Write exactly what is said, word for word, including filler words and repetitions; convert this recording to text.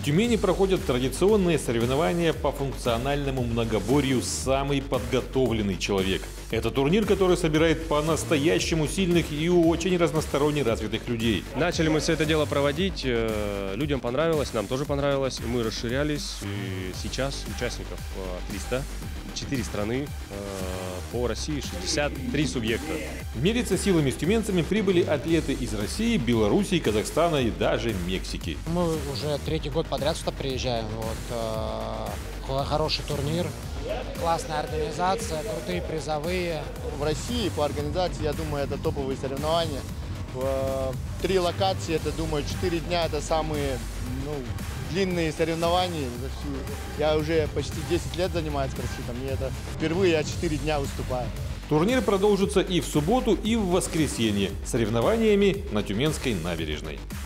В Тюмени проходят традиционные соревнования по функциональному многоборью «Самый подготовленный человек». Это турнир, который собирает по-настоящему сильных и очень разносторонне развитых людей. Начали мы все это дело проводить, людям понравилось, нам тоже понравилось, мы расширялись, и сейчас участников триста, четыре страны, по России шестьдесят три субъекта. Мериться силами с тюменцами прибыли атлеты из России, Белоруссии, Казахстана и даже Мексики. Мы уже третий год подряд сюда приезжаем. Вот, э, хороший турнир, классная организация, крутые призовые. В России по организации, я думаю, это топовые соревнования. В три локации, это, думаю, четыре дня, это самые ну, длинные соревнования за всю. Я уже почти десять лет занимаюсь кроссфитом, и это впервые я четыре дня выступаю. Турнир продолжится и в субботу, и в воскресенье соревнованиями на Тюменской набережной.